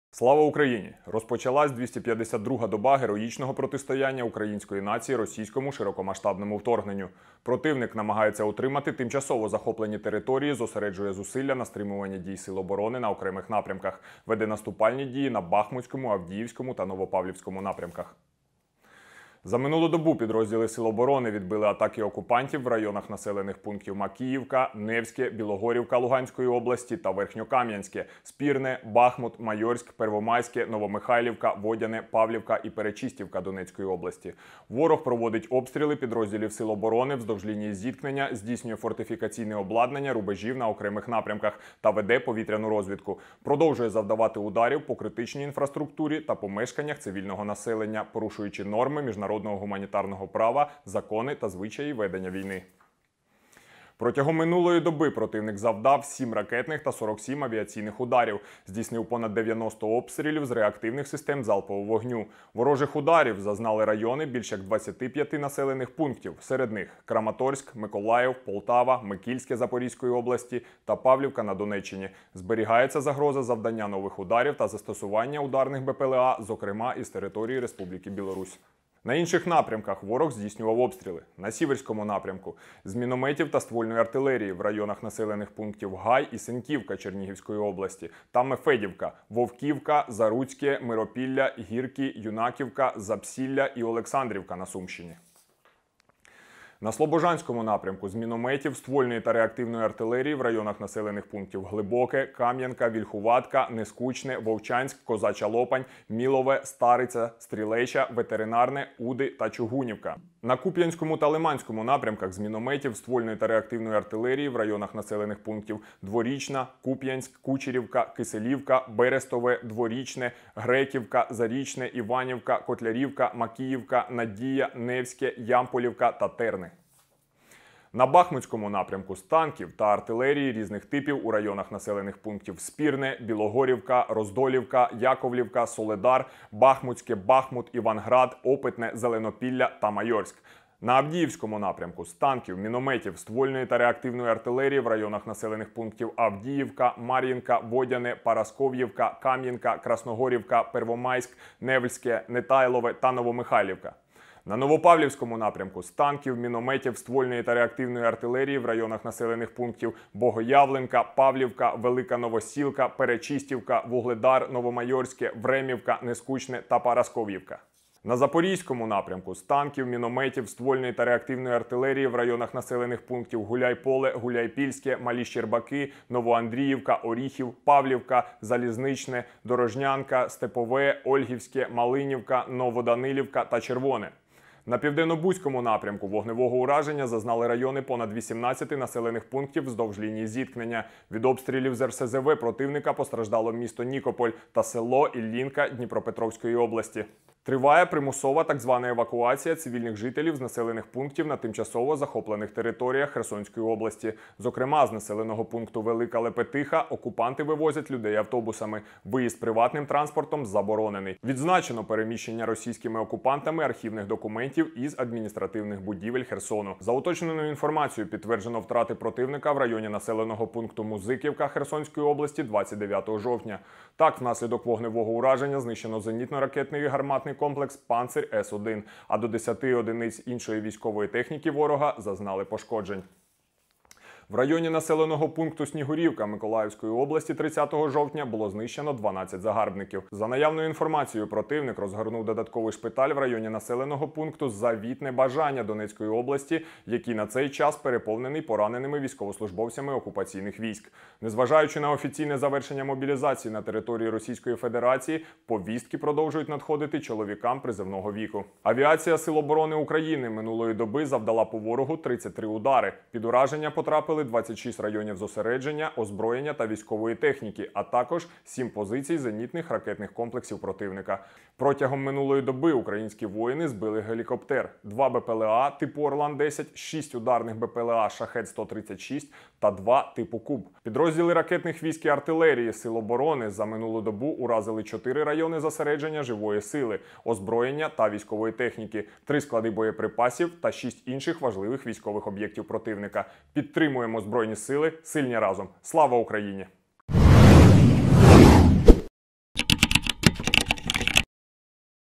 Слава Україні! Розпочалась 252-га доба героїчного протистояння української нації російському широкомасштабному вторгненню. Противник намагається утримати тимчасово захоплені території, зосереджує зусилля на стримуванні дій Сил оборони на окремих напрямках, веде наступальні дії на Бахмутському, Авдіївському та Новопавлівському напрямках. За минулу добу підрозділи Сил оборони відбили атаки окупантів в районах населених пунктів Макіївка, Невське, Білогорівка Луганської області та Верхньокам'янське, Спірне, Бахмут, Майорськ, Первомайське, Новомихайлівка, Водяне, Павлівка і Перечистівка Донецької області. Ворог проводить обстріли підрозділів Сил оборони вздовж лінії зіткнення, здійснює фортифікаційне обладнання рубежів на окремих напрямках та веде повітряну розвідку. Продовжує завдавати ударів по критичній інфраструктурі та помешканнях цивільного населення, порушуючи норми міжнародного гуманітарного права, закони та звичаї ведення війни. Протягом минулої доби противник завдав 7 ракетних та 47 авіаційних ударів, здійснив понад 90 обстрілів з реактивних систем залпового вогню. Ворожих ударів зазнали райони більш як 25 населених пунктів, серед них Краматорськ, Миколаїв, Полтава, Микільське Запорізької області та Павлівка на Донеччині. Зберігається загроза завдання нових ударів та застосування ударних БПЛА, зокрема із території Республіки Білорусь. На інших напрямках ворог здійснював обстріли. На Сіверському напрямку – з мінометів та ствольної артилерії в районах населених пунктів Гай і Синьківка Чернігівської області, та Мефедівка, Вовківка, Заруцьке, Миропілля, Гірки, Юнаківка, Запсілля і Олександрівка на Сумщині. На Слобожанському напрямку – з мінометів, ствольної та реактивної артилерії в районах населених пунктів Глибоке, Кам'янка, Вільхуватка, Нескучне, Вовчанськ, Козача Лопань, Мілове, Стариця, Стрілеча, Ветеринарне, Уди та Чугунівка. На Куп'янському та Лиманському напрямках – з мінометів, ствольної та реактивної артилерії в районах населених пунктів Дворічна, Куп'янськ, Кучерівка, Киселівка, Берестове, Дворічне, Греківка, Зарічне, Іванівка, Котлярівка, Макіївка, Надія, Невське, Ямполівка та Терни. На Бахмутському напрямку – з танків та артилерії різних типів у районах населених пунктів Спірне, Білогорівка, Роздолівка, Яковлівка, Соледар, Бахмутське, Бахмут, Іванград, Опитне, Зеленопілля та Майорськ. На Авдіївському напрямку – з танків, мінометів, ствольної та реактивної артилерії в районах населених пунктів Авдіївка, Мар'їнка, Водяне, Парасков'ївка, Кам'янка, Красногорівка, Первомайськ, Невельське, Нетайлове та Новомихайлівка. На Новопавлівському напрямку – з танків, мінометів, ствольної та реактивної артилерії в районах населених пунктів Богоявленка, Павлівка, Велика Новосілка, Перечистівка, Вугледар, Новомайорське, Времівка, Нескучне та Парасков'ївка. На Запорізькому напрямку – з танків, мінометів, ствольної та реактивної артилерії в районах населених пунктів Гуляйполе, Гуляйпільське, Малі Щербаки, Новоандріївка, Оріхів, Павлівка, Залізничне, Дорожнянка, Степове, Ольгівське, Малинівка, Новоданилівка та Червоне. На Південно-Бузькому напрямку вогневого ураження зазнали райони понад 18 населених пунктів вздовж лінії зіткнення. Від обстрілів з РСЗВ противника постраждало місто Нікополь та село Іллінка Дніпропетровської області. Триває примусова так звана евакуація цивільних жителів з населених пунктів на тимчасово захоплених територіях Херсонської області. Зокрема, з населеного пункту Велика Лепетиха окупанти вивозять людей автобусами. Виїзд приватним транспортом заборонений. Відзначено переміщення російськими окупантами архівних документів із адміністративних будівель Херсону. За уточненою інформацією підтверджено втрати противника в районі населеного пункту Музиківка Херсонської області 29 жовтня. Так, внаслідок вогневого ураження знищено зенітно-ракетний гарматний комплекс «Панцир С-1», а до 10 одиниць іншої військової техніки ворога зазнали пошкоджень. В районі населеного пункту Снігурівка Миколаївської області 30 жовтня було знищено 12 загарбників. За наявною інформацією, противник розгорнув додатковий шпиталь в районі населеного пункту Завітне Бажання Донецької області, який на цей час переповнений пораненими військовослужбовцями окупаційних військ. Незважаючи на офіційне завершення мобілізації на території Російської Федерації, повістки продовжують надходити чоловікам призовного віку. Авіація Сил оборони України минулої доби завдала по ворогу 33 удари. Під ураження потрапили 26 районів зосередження, озброєння та військової техніки, а також 7 позицій зенітних ракетних комплексів противника. Протягом минулої доби українські воїни збили гелікоптер, 2 БПЛА типу Орлан-10, 6 ударних БПЛА Шахед-136 та 2 типу Куб. Підрозділи ракетних військ і артилерії Сил оборони за минулу добу уразили 4 райони зосередження живої сили, озброєння та військової техніки, 3 склади боєприпасів та 6 інших важливих військових об'єктів противника. Підтримуємо Збройні сили, сильні разом. Слава Україні!